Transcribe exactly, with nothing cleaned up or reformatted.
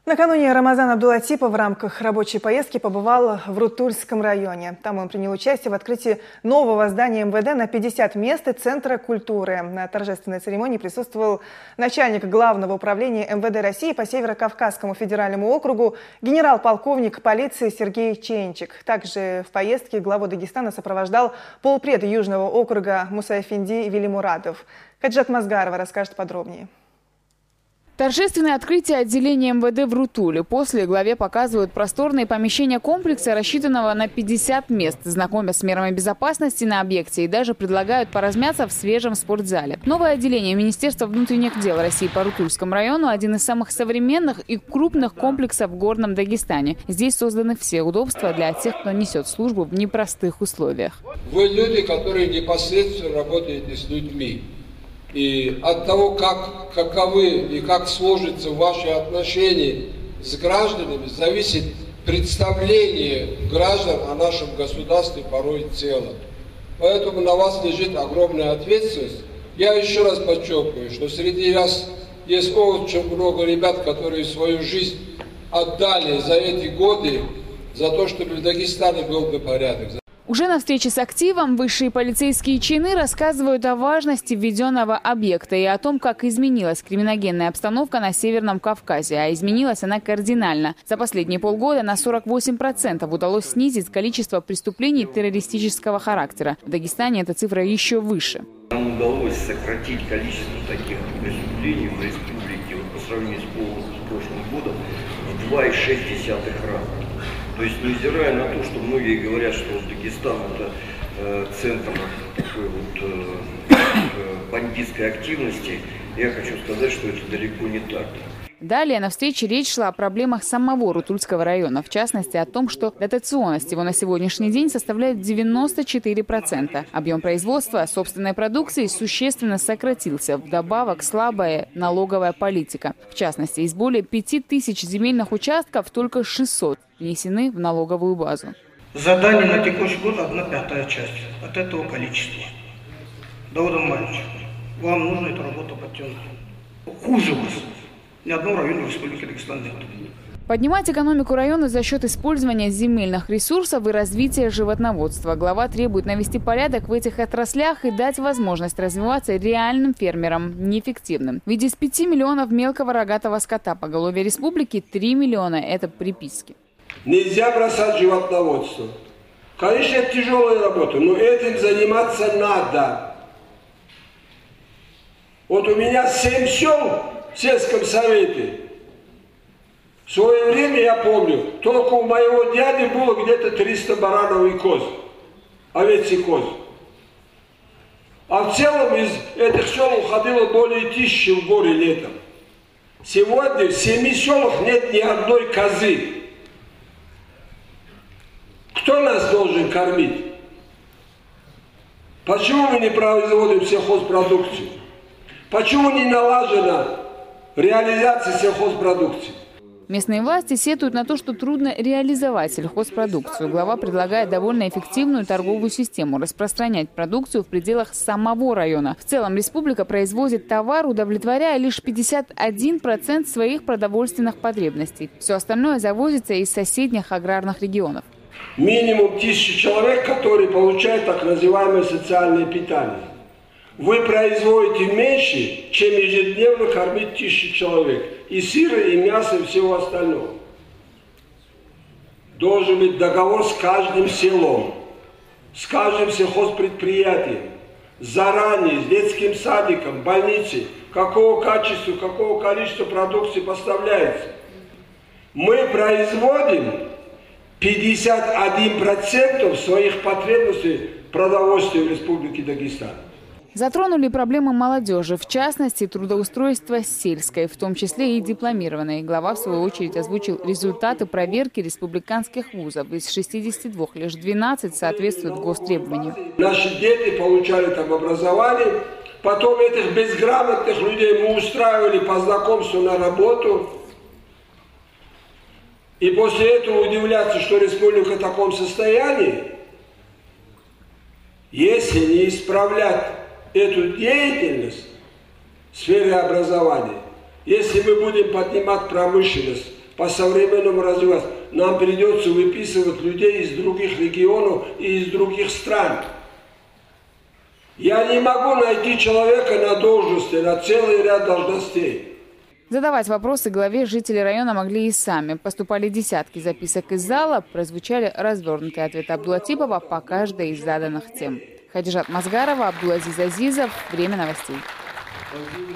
Накануне Рамазан Абдулатипов в рамках рабочей поездки побывал в Рутульском районе. Там он принял участие в открытии нового здания эм вэ дэ на пятьдесят мест и Центра культуры. На торжественной церемонии присутствовал начальник Главного управления эм вэ дэ России по Северо-Кавказскому федеральному округу генерал-полковник полиции Сергей Ченчик. Также в поездке главу Дагестана сопровождал полпред Южного округа Мусаэфенди Велимурадов. Каджат Мазгарова расскажет подробнее. Торжественное открытие отделения эм вэ дэ в Рутуле. После главе показывают просторные помещения комплекса, рассчитанного на пятьдесят мест, знакомят с мерами безопасности на объекте и даже предлагают поразмяться в свежем спортзале. Новое отделение Министерства внутренних дел России по Рутульскому району – один из самых современных и крупных комплексов в Горном Дагестане. Здесь созданы все удобства для тех, кто несет службу в непростых условиях. Вы люди, которые непосредственно работаете с людьми. И от того, как, каковы и как сложатся ваши отношения с гражданами, зависит представление граждан о нашем государстве порой целом. Поэтому на вас лежит огромная ответственность. Я еще раз подчеркиваю, что среди вас есть очень много ребят, которые свою жизнь отдали за эти годы, за то, чтобы в Дагестане был бы порядок. Уже на встрече с активом высшие полицейские чины рассказывают о важности введенного объекта и о том, как изменилась криминогенная обстановка на Северном Кавказе. А изменилась она кардинально. За последние полгода на сорок восемь процентов удалось снизить количество преступлений террористического характера. В Дагестане эта цифра еще выше. Нам удалось сократить количество таких преступлений в республике вот, по сравнению с прошлым годом в два и шесть десятых раза. То есть, невзирая на то, что многие говорят, что Дагестан – это э, центр такой вот э, бандитской активности, я хочу сказать, что это далеко не так. Далее на встрече речь шла о проблемах самого Рутульского района, в частности о том, что дотационность его на сегодняшний день составляет девяносто четыре процента. Объем производства собственной продукции существенно сократился. Вдобавок слабая налоговая политика. В частности, из более пяти тысяч земельных участков только шестьсот внесены в налоговую базу. Задание на текущий год одна пятая часть от этого количества. Дауда Мальчик, вам нужно эту работу подтянуть. Хуже вас. Ни одного района Республики Дагестан нет. Поднимать экономику района за счет использования земельных ресурсов и развития животноводства. Глава требует навести порядок в этих отраслях и дать возможность развиваться реальным фермерам, неэффективным. Ведь из пяти миллионов мелкого рогатого скота по голове республики три миллиона – это приписки. Нельзя бросать животноводство. Конечно, это тяжелая работа, но этим заниматься надо. Вот у меня семь сел в сельском совете. В свое время, я помню, только у моего дяди было где-то триста баранов и коз, овец и коз. А в целом из этих сел уходило более тысячи в горе летом. Сегодня в семи селах нет ни одной козы. Кто нас должен кормить? Почему мы не производим сельхозпродукцию? Почему не налажена реализация сельхозпродукции? Местные власти сетуют на то, что трудно реализовать сельхозпродукцию. Глава предлагает довольно эффективную торговую систему, распространять продукцию в пределах самого района. В целом республика производит товар, удовлетворяя лишь пятьдесят один процент своих продовольственных потребностей. Все остальное завозится из соседних аграрных регионов. Минимум тысяча человек, которые получают так называемое социальное питание. Вы производите меньше, чем ежедневно кормить тысячи человек. И сыра, и мяса, и всего остального. Должен быть договор с каждым селом, с каждым сельхозпредприятием, заранее, с детским садиком, больницей, какого качества, какого количества продукции поставляется. Мы производим пятьдесят один процент своих потребностей продовольствия в Республике Дагестан. Затронули проблемы молодежи, в частности, трудоустройство сельское, в том числе и дипломированной. Глава, в свою очередь, озвучил результаты проверки республиканских вузов. Из шестидесяти двух лишь двенадцать соответствуют гостребованию. Наши дети получали там образование, потом этих безграмотных людей мы устраивали по знакомству на работу. И после этого удивляться, что республика в таком состоянии, если не исправлять эту деятельность в сфере образования, если мы будем поднимать промышленность, по-современному развиваться. Нам придется выписывать людей из других регионов и из других стран. Я не могу найти человека на должности, на целый ряд должностей. Задавать вопросы главе жители района могли и сами. Поступали десятки записок из зала, прозвучали развернутые ответы Абдулатипова по каждой из заданных тем. Хадижат Мазгарова, Абдулазиз Азизов. Время новостей.